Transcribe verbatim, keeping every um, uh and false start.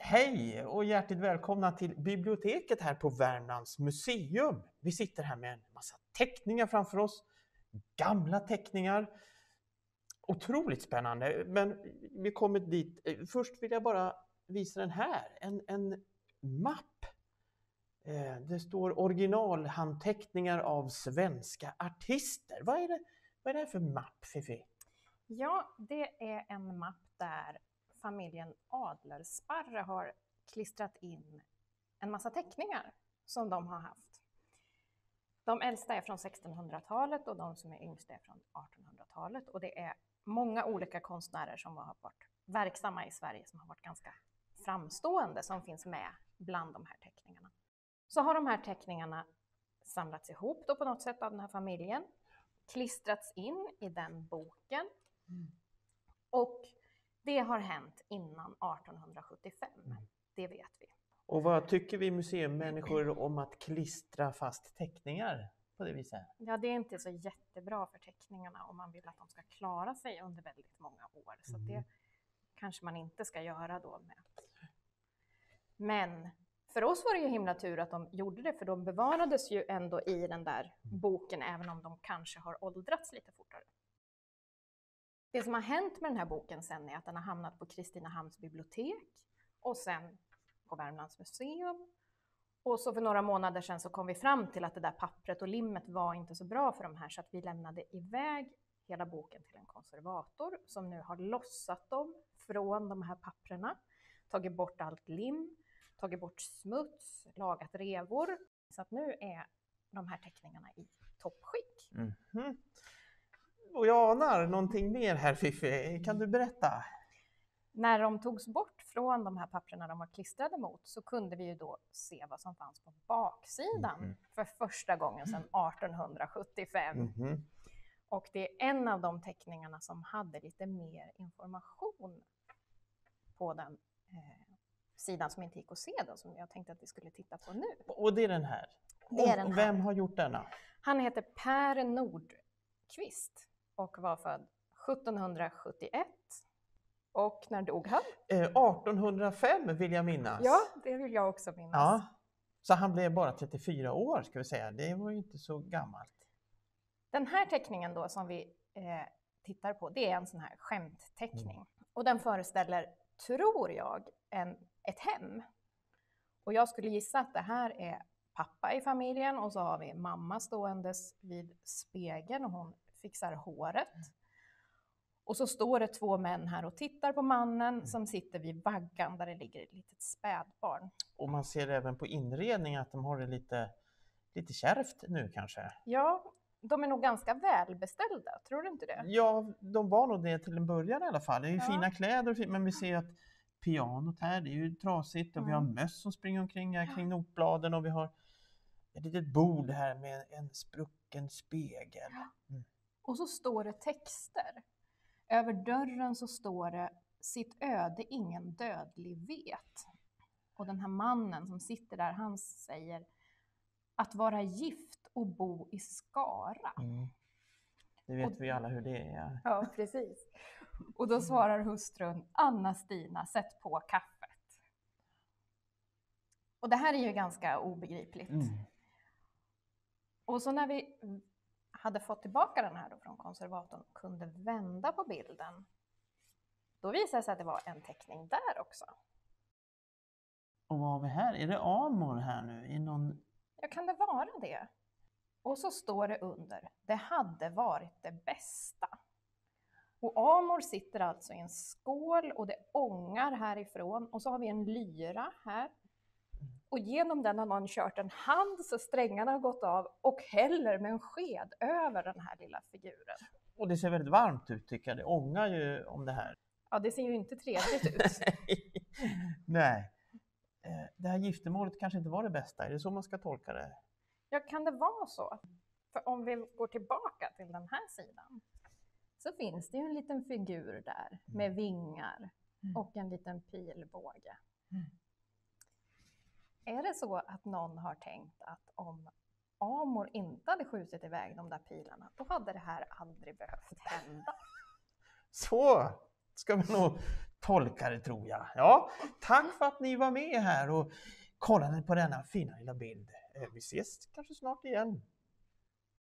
Hej och hjärtligt välkomna till biblioteket här på Värmlands museum. Vi sitter här med en massa teckningar framför oss. Gamla teckningar. Otroligt spännande. Men vi kommer dit. Först vill jag bara visa den här. En, en mapp. Det står originalhandteckningar av svenska artister. Vad är det, vad är det för mapp, Fifi? Ja, det är en mapp där familjen Adlersparre har klistrat in en massa teckningar som de har haft. De äldsta är från sextonhundratalet och de som är yngsta är från artonhundratalet. Och det är många olika konstnärer som har varit verksamma i Sverige som har varit ganska framstående som finns med bland de här teckningarna. Så har de här teckningarna samlats ihop då på något sätt av den här familjen, klistrats in i den boken. Mm. Och det har hänt innan artonhundrasjuttiofem, mm. det vet vi. Och vad tycker vi museimmänniskor om att klistra fast teckningar på det viset? Ja, det är inte så jättebra för teckningarna om man vill att de ska klara sig under väldigt många år. Så mm. det kanske man inte ska göra då med. Men för oss var det ju himla tur att de gjorde det, för de bevarades ju ändå i den där boken, även om de kanske har åldrats lite fortare. Det som har hänt med den här boken sen är att den har hamnat på Kristinehamns bibliotek och sen på Värmlands museum. Och så för några månader sedan så kom vi fram till att det där pappret och limmet var inte så bra för de här, så att vi lämnade iväg hela boken till en konservator som nu har lossat dem från de här papperna, tagit bort allt lim, tagit bort smuts, lagat revor. Så att nu är de här teckningarna i toppskick. Mm-hmm. Och jag anar någonting mer här, Fifi. Kan du berätta? När de togs bort från de här papperna de var klistrade mot så kunde vi ju då se vad som fanns på baksidan mm-hmm. för första gången sedan artonhundrasjuttiofem. Mm-hmm. Och det är en av de teckningarna som hade lite mer information på den eh, sidan som inte gick att se då, som jag tänkte att vi skulle titta på nu. Och det är den här? Det är den här. Och vem har gjort denna? Han heter Per Nordqvist och var född sjuttonhundrasjuttioett. Och när dog han? Eh, artonhundrafem vill jag minnas. Ja, det vill jag också minnas. Ja. Så han blev bara trettiofyra år, ska vi säga. Det var ju inte så gammalt. Den här teckningen då som vi eh, tittar på, det är en sån här skämtteckning. Mm. Och den föreställer, tror jag, en, ett hem. Och jag skulle gissa att det här är pappa i familjen och så har vi mamma ståendes vid spegeln och hon fixar håret. Och så står det två män här och tittar på mannen som sitter vid vaggan där det ligger ett litet spädbarn. Och man ser även på inredningen att de har det lite, lite kärvt nu kanske. Ja, de är nog ganska välbeställda, tror du inte det? Ja, de var nog det till en början i alla fall. Det är ju ja. fina kläder, men vi ser att pianot här, det är ju trasigt och mm. vi har möss som springer omkring här kring notbladen och vi har ett litet bord här med en sprucken spegel. Mm. Och så står det texter. Över dörren så står det: sitt öde ingen dödlig vet. Och den här mannen som sitter där, han säger: att vara gift och bo i Skara. Mm. Det vet och, vi alla hur det är. Ja, precis. Och då svarar hustrun: Anna-Stina, sätt på kaffet. Och det här är ju ganska obegripligt. Mm. Och så när vi hade fått tillbaka den här då från konservatorn och kunde vända på bilden, då visade det sig att det var en teckning där också. Och vad har vi här? Är det Amor här nu? I någon... Ja, kan det vara det? Och så står det under: det hade varit det bästa. Och Amor sitter alltså i en skål och det ångar härifrån. Och så har vi en lyra här. Och genom den har man kört en hand så strängarna har gått av och häller med en sked över den här lilla figuren. Och det ser väldigt varmt ut, tycker jag. Det ångar ju om det här. Ja, det ser ju inte trevligt ut. Nej. Det här giftermålet kanske inte var det bästa. Är det så man ska tolka det? Ja, kan det vara så? För om vi går tillbaka till den här sidan så finns det ju en liten figur där med vingar och en liten pilbåge. Mm. Är det så att någon har tänkt att om Amor inte hade skjutit iväg de där pilarna, då hade det här aldrig behövt hända? Så ska vi nog tolkare tror jag. Ja, tack för att ni var med här och kollade på denna fina lilla bild. Vi ses kanske snart igen.